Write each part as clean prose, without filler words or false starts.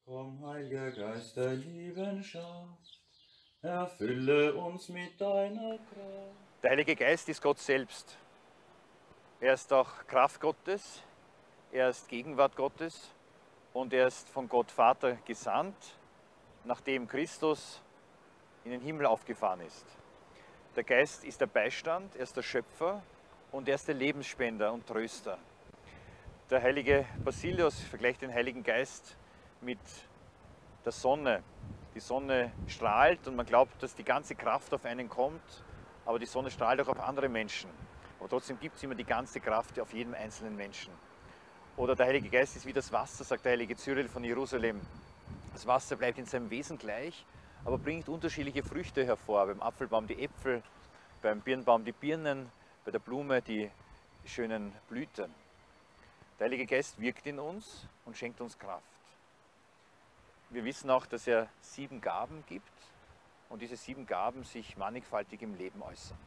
Komm, Heiliger Geist der Liebenschaft, erfülle uns mit deiner Kraft. Der Heilige Geist ist Gott selbst. Er ist auch Kraft Gottes, er ist Gegenwart Gottes und er ist von Gott Vater gesandt, nachdem Christus in den Himmel aufgefahren ist. Der Geist ist der Beistand, er ist der Schöpfer und er ist der Lebensspender und Tröster. Der heilige Basilius vergleicht den Heiligen Geist mit der Sonne. Die Sonne strahlt und man glaubt, dass die ganze Kraft auf einen kommt, aber die Sonne strahlt auch auf andere Menschen. Aber trotzdem gibt es immer die ganze Kraft auf jedem einzelnen Menschen. Oder der Heilige Geist ist wie das Wasser, sagt der heilige Cyril von Jerusalem. Das Wasser bleibt in seinem Wesen gleich, aber bringt unterschiedliche Früchte hervor. Beim Apfelbaum die Äpfel, beim Birnbaum die Birnen, bei der Blume die schönen Blüten. Der Heilige Geist wirkt in uns und schenkt uns Kraft. Wir wissen auch, dass er 7 Gaben gibt und diese 7 Gaben sich mannigfaltig im Leben äußern.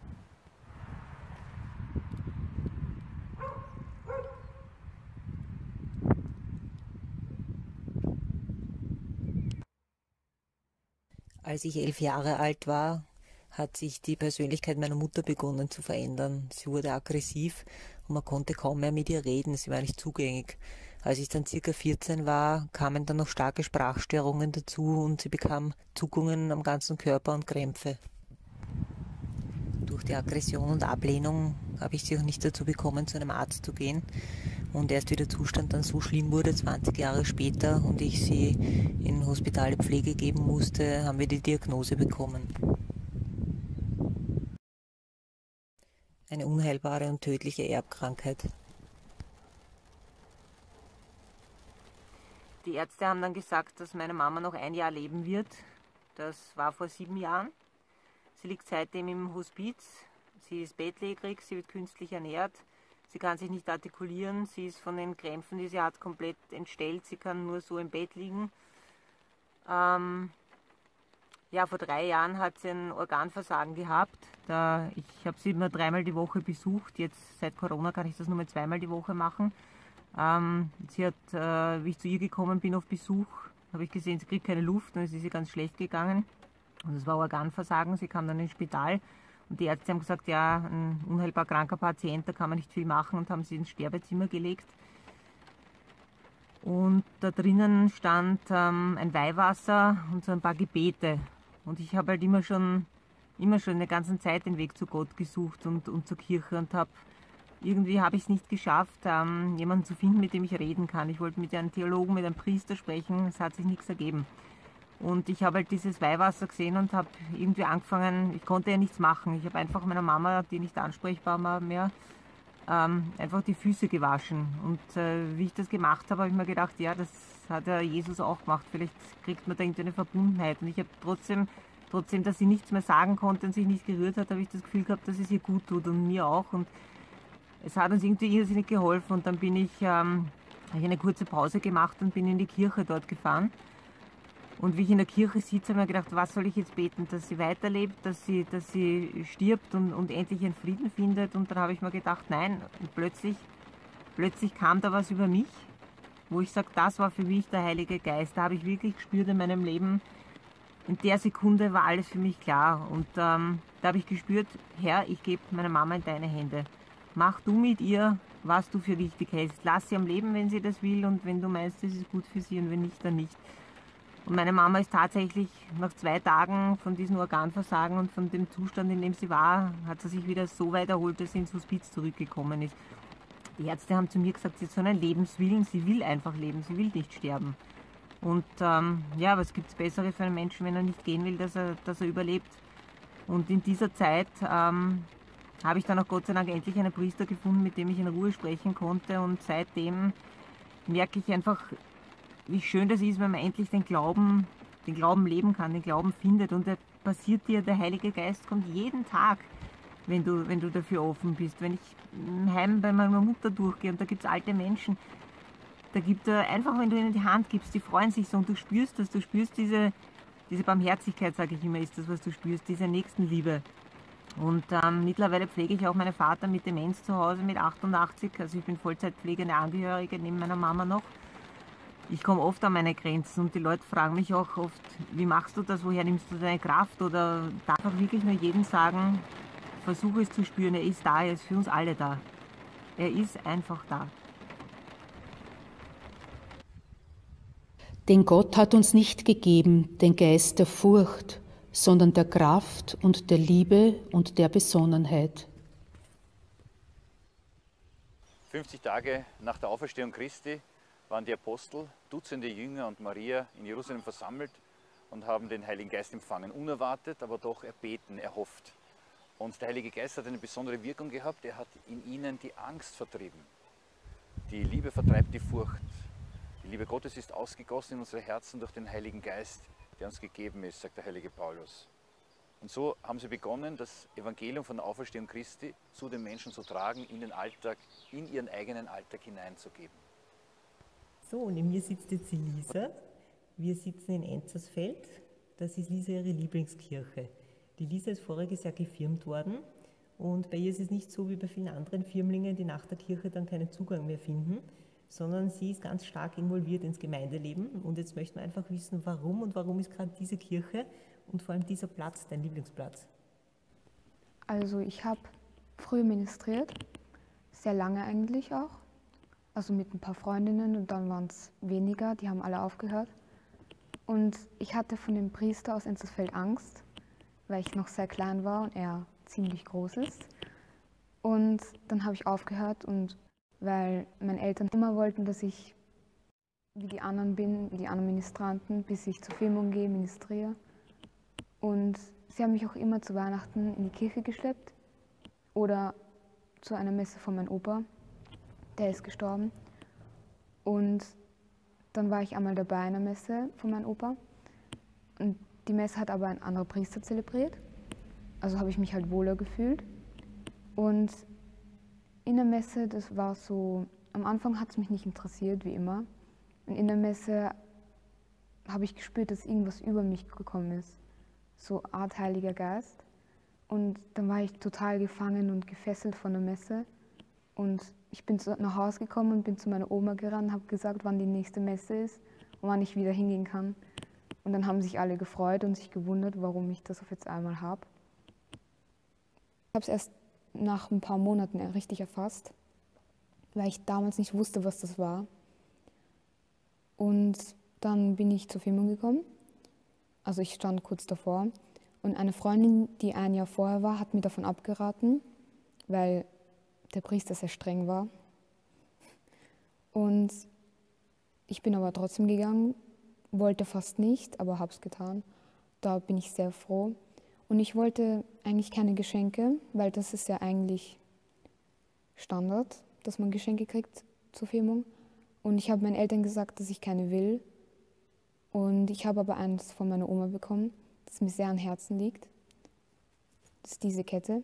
Als ich 11 Jahre alt war, hat sich die Persönlichkeit meiner Mutter begonnen zu verändern. Sie wurde aggressiv und man konnte kaum mehr mit ihr reden, sie war nicht zugänglich. Als ich dann circa 14 war, kamen dann noch starke Sprachstörungen dazu und sie bekam Zuckungen am ganzen Körper und Krämpfe. Durch die Aggression und Ablehnung habe ich sie auch nicht dazu bekommen, zu einem Arzt zu gehen. Und erst wie der Zustand dann so schlimm wurde, 20 Jahre später, und ich sie in hospitale Pflege geben musste, haben wir die Diagnose bekommen. Eine unheilbare und tödliche Erbkrankheit. Die Ärzte haben dann gesagt, dass meine Mama noch 1 Jahr leben wird. Das war vor 7 Jahren. Sie liegt seitdem im Hospiz. Sie ist bettlägerig, sie wird künstlich ernährt. Sie kann sich nicht artikulieren, sie ist von den Krämpfen, die sie hat, komplett entstellt. Sie kann nur so im Bett liegen. Ja, vor 3 Jahren hat sie ein Organversagen gehabt. Ich habe sie immer 3-mal die Woche besucht. Jetzt seit Corona kann ich das nur mehr 2-mal die Woche machen. Sie hat, wie ich zu ihr gekommen bin auf Besuch, habe ich gesehen, sie kriegt keine Luft und es ist ihr ganz schlecht gegangen. Und es war Organversagen, sie kam dann ins Spital. Und die Ärzte haben gesagt, ja, ein unheilbar kranker Patient, da kann man nicht viel machen, und haben sie ins Sterbezimmer gelegt. Und da drinnen stand ein Weihwasser und so ein paar Gebete. Und ich habe halt immer schon in der ganzen Zeit den Weg zu Gott gesucht und zur Kirche, und irgendwie habe ich es nicht geschafft, jemanden zu finden, mit dem ich reden kann. Ich wollte mit einem Theologen, mit einem Priester sprechen, es hat sich nichts ergeben. Und ich habe halt dieses Weihwasser gesehen und habe irgendwie angefangen, ich konnte ja nichts machen. Ich habe einfach meiner Mama, die nicht ansprechbar war mehr, einfach die Füße gewaschen. Und wie ich das gemacht habe, habe ich mir gedacht, ja, das hat ja Jesus auch gemacht. Vielleicht kriegt man da irgendwie eine Verbundenheit. Und ich habe trotzdem, dass sie nichts mehr sagen konnte und sich nicht gerührt hat, habe ich das Gefühl gehabt, dass es ihr gut tut und mir auch. Und es hat uns irgendwie irrsinnig geholfen. Und dann habe ich eine kurze Pause gemacht und bin in die Kirche dort gefahren. Und wie ich in der Kirche sitze, habe ich mir gedacht, was soll ich jetzt beten? Dass sie weiterlebt, dass sie stirbt und endlich ihren Frieden findet. Und dann habe ich mir gedacht, nein. Und plötzlich kam da was über mich, wo ich sage, das war für mich der Heilige Geist. Da habe ich wirklich gespürt in meinem Leben, in der Sekunde war alles für mich klar. Und da habe ich gespürt, Herr, ich gebe meine Mama in deine Hände. Mach du mit ihr, was du für richtig hältst. Lass sie am Leben, wenn sie das will, und wenn du meinst, das ist gut für sie, und wenn nicht, dann nicht. Und meine Mama ist tatsächlich nach 2 Tagen von diesem Organversagen und von dem Zustand, in dem sie war, hat sie sich wieder so weit erholt, dass sie ins Hospiz zurückgekommen ist. Die Ärzte haben zu mir gesagt, sie hat so einen Lebenswillen, sie will einfach leben, sie will nicht sterben. Und ja, was gibt es Besseres für einen Menschen, wenn er nicht gehen will, dass er überlebt. Und in dieser Zeit habe ich dann auch Gott sei Dank endlich einen Priester gefunden, mit dem ich in Ruhe sprechen konnte. Und seitdem merke ich einfach, wie schön das ist, wenn man endlich den Glauben leben kann, den Glauben findet. Und der passiert dir, der Heilige Geist kommt jeden Tag, wenn du dafür offen bist. Wenn ich im Heim bei meiner Mutter durchgehe und da gibt es alte Menschen, da gibt er einfach, wenn du ihnen die Hand gibst, die freuen sich so, und du spürst das, du spürst diese Barmherzigkeit, sage ich immer, ist das, was du spürst, diese Nächstenliebe. Und mittlerweile pflege ich auch meinen Vater mit Demenz zu Hause mit 88, also ich bin vollzeitpflegende Angehörige neben meiner Mama noch. Ich komme oft an meine Grenzen und die Leute fragen mich auch oft, wie machst du das, woher nimmst du deine Kraft? Oder darf auch wirklich nur jedem sagen, versuche es zu spüren, er ist da, er ist für uns alle da. Er ist einfach da. Denn Gott hat uns nicht gegeben den Geist der Furcht, sondern der Kraft und der Liebe und der Besonnenheit. 50 Tage nach der Auferstehung Christi waren die Apostel, Dutzende Jünger und Maria in Jerusalem versammelt und haben den Heiligen Geist empfangen. Unerwartet, aber doch erbeten, erhofft. Und der Heilige Geist hat eine besondere Wirkung gehabt. Er hat in ihnen die Angst vertrieben. Die Liebe vertreibt die Furcht. Die Liebe Gottes ist ausgegossen in unsere Herzen durch den Heiligen Geist, der uns gegeben ist, sagt der heilige Paulus. Und so haben sie begonnen, das Evangelium von der Auferstehung Christi zu den Menschen zu tragen, in den Alltag, in ihren eigenen Alltag hineinzugeben. So, und neben mir sitzt jetzt die Lisa. Wir sitzen in Enzersfeld. Das ist Lisa ihre Lieblingskirche. Die Lisa ist voriges Jahr gefirmt worden und bei ihr ist es nicht so wie bei vielen anderen Firmlingen, die nach der Kirche dann keinen Zugang mehr finden, sondern sie ist ganz stark involviert ins Gemeindeleben. Und jetzt möchten wir einfach wissen, warum und warum ist gerade diese Kirche und vor allem dieser Platz dein Lieblingsplatz? Also ich habe früher ministriert, sehr lange eigentlich auch. Also mit ein paar Freundinnen und dann waren es weniger, die haben alle aufgehört. Und ich hatte von dem Priester aus Enzersfeld Angst, weil ich noch sehr klein war und er ziemlich groß ist. Und dann habe ich aufgehört und weil meine Eltern immer wollten, dass ich wie die anderen bin, wie die anderen Ministranten, bis ich zur Firmung gehe, ministriere. Und sie haben mich auch immer zu Weihnachten in die Kirche geschleppt oder zu einer Messe von meinem Opa, der ist gestorben. Und dann war ich einmal dabei in einer Messe von meinem Opa. Und die Messe hat aber ein anderer Priester zelebriert. Also habe ich mich halt wohler gefühlt. Und in der Messe, das war so, am Anfang hat es mich nicht interessiert, wie immer. Und in der Messe habe ich gespürt, dass irgendwas über mich gekommen ist. So Art Heiliger Geist. Und dann war ich total gefangen und gefesselt von der Messe. Und ich bin nach Hause gekommen und bin zu meiner Oma gerannt und habe gesagt, wann die nächste Messe ist und wann ich wieder hingehen kann. Und dann haben sich alle gefreut und sich gewundert, warum ich das auf jetzt einmal habe. Ich habe es erst nach ein paar Monaten richtig erfasst, weil ich damals nicht wusste, was das war. Und dann bin ich zur Firmung gekommen. Also ich stand kurz davor. Und eine Freundin, die ein Jahr vorher war, hat mir davon abgeraten, weil der Priester sehr streng war. Und ich bin aber trotzdem gegangen, wollte fast nicht, aber habe es getan. Da bin ich sehr froh. Und ich wollte eigentlich keine Geschenke, weil das ist ja eigentlich Standard, dass man Geschenke kriegt zur Firmung. Und ich habe meinen Eltern gesagt, dass ich keine will. Und ich habe aber eins von meiner Oma bekommen, das mir sehr am Herzen liegt. Das ist diese Kette.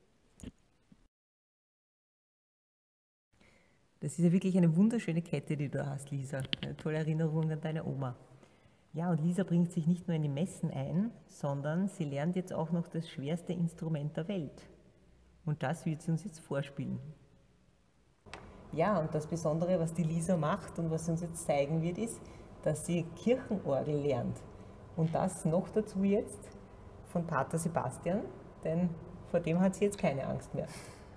Das ist ja wirklich eine wunderschöne Kette, die du hast, Lisa. Eine tolle Erinnerung an deine Oma. Ja, und Lisa bringt sich nicht nur in die Messen ein, sondern sie lernt jetzt auch noch das schwerste Instrument der Welt. Und das wird sie uns jetzt vorspielen. Ja, und das Besondere, was die Lisa macht und was sie uns jetzt zeigen wird, ist, dass sie Kirchenorgel lernt. Und das noch dazu jetzt von Pater Sebastian, denn vor dem hat sie jetzt keine Angst mehr.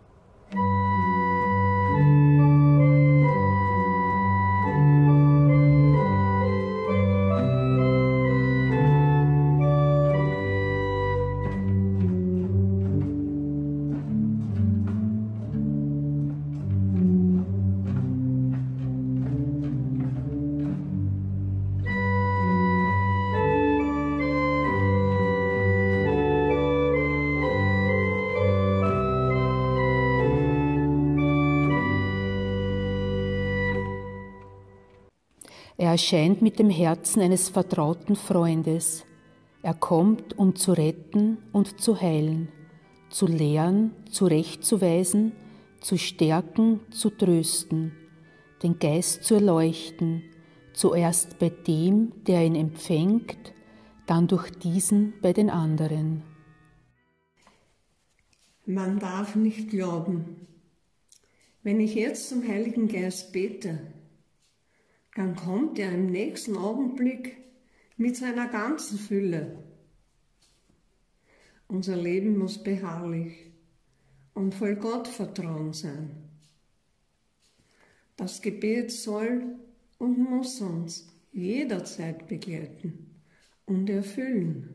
Er erscheint mit dem Herzen eines vertrauten Freundes. Er kommt, um zu retten und zu heilen, zu lehren, zurechtzuweisen, zu stärken, zu trösten, den Geist zu erleuchten, zuerst bei dem, der ihn empfängt, dann durch diesen bei den anderen. Man darf nicht glauben. Wenn ich jetzt zum Heiligen Geist bete, dann kommt er im nächsten Augenblick mit seiner ganzen Fülle. Unser Leben muss beharrlich und voll Gottvertrauen sein. Das Gebet soll und muss uns jederzeit begleiten und erfüllen.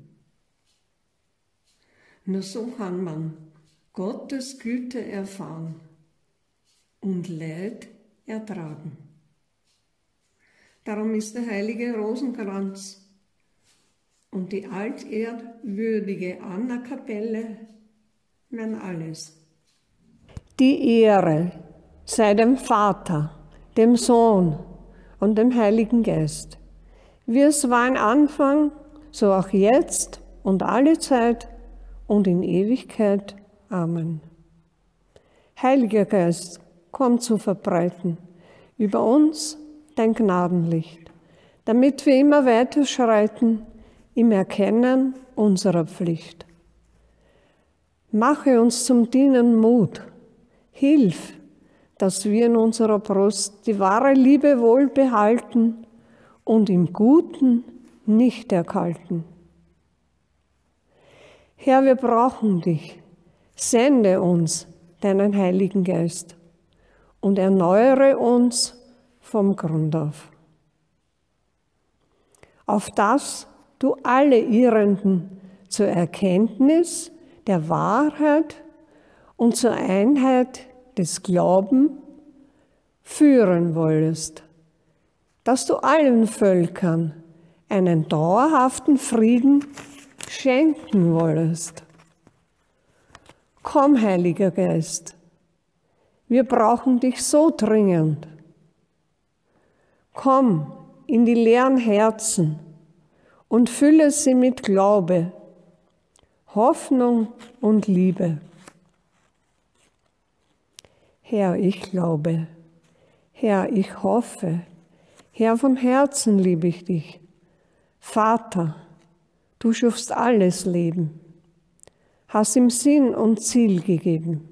Nur so kann man Gottes Güte erfahren und Leid ertragen. Darum ist der heilige Rosenkranz und die altehrwürdige Anna-Kapelle mein Alles. Die Ehre sei dem Vater, dem Sohn und dem Heiligen Geist, wie es war im Anfang, so auch jetzt und alle Zeit und in Ewigkeit. Amen. Heiliger Geist, komm zu verbreiten über uns dein Gnadenlicht, damit wir immer weiter schreiten im Erkennen unserer Pflicht. Mache uns zum Dienen Mut, hilf, dass wir in unserer Brust die wahre Liebe wohl behalten und im Guten nicht erkalten. Herr, wir brauchen dich. Sende uns deinen Heiligen Geist und erneuere uns vom Grund auf. Auf dass du alle Irrenden zur Erkenntnis der Wahrheit und zur Einheit des Glaubens führen wollest, dass du allen Völkern einen dauerhaften Frieden schenken wollest. Komm, Heiliger Geist, wir brauchen dich so dringend. Komm in die leeren Herzen und fülle sie mit Glaube, Hoffnung und Liebe. Herr, ich glaube. Herr, ich hoffe. Herr, von Herzen liebe ich dich. Vater, du schufst alles Leben, hast ihm Sinn und Ziel gegeben.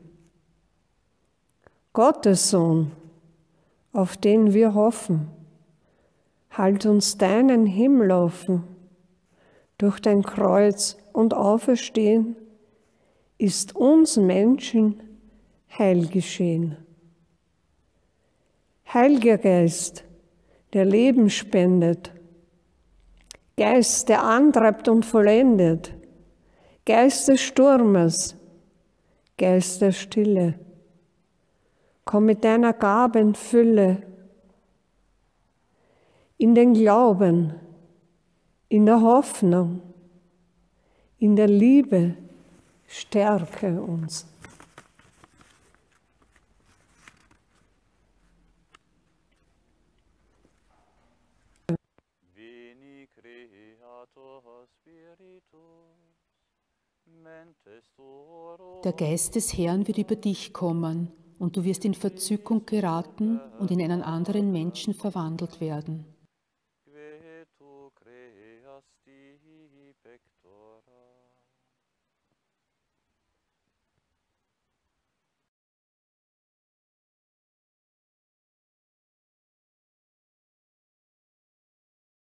Gottes Sohn, auf den wir hoffen, halt uns deinen Himmel offen. Durch dein Kreuz und Auferstehen ist uns Menschen Heil geschehen. Heiliger Geist, der Leben spendet, Geist, der antreibt und vollendet, Geist des Sturmes, Geist der Stille, komm mit deiner Gabenfülle in den Glauben, in der Hoffnung, in der Liebe, stärke uns. Veni Creator Spiritus, mentes tuorum. Der Geist des Herrn wird über dich kommen, und du wirst in Verzückung geraten und in einen anderen Menschen verwandelt werden.